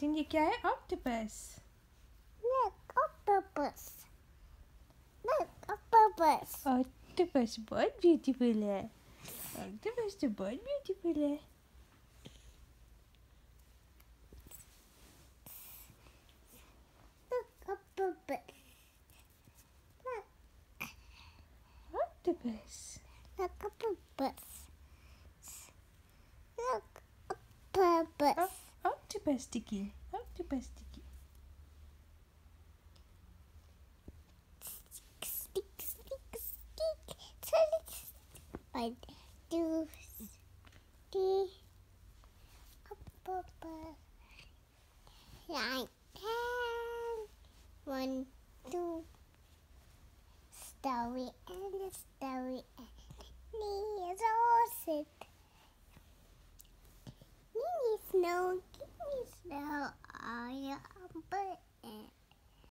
नितिन ये क्या है? Octopus. Look, octopus. Look, octopus. Octopus बहुत ब्यूटीफुल है। ऑक्टोपस तो बहुत ब्यूटीफुल है। Look, octopus. Look, octopus. look, octopus. Look, octopus. Octopus टिकी। ऑक्टopus टिकी। Stick, stick, stick. One, two, three. Octopus. Right hand. 1, 2. Story and story. Knees all sit. Give me snow, give me snow. I am bird.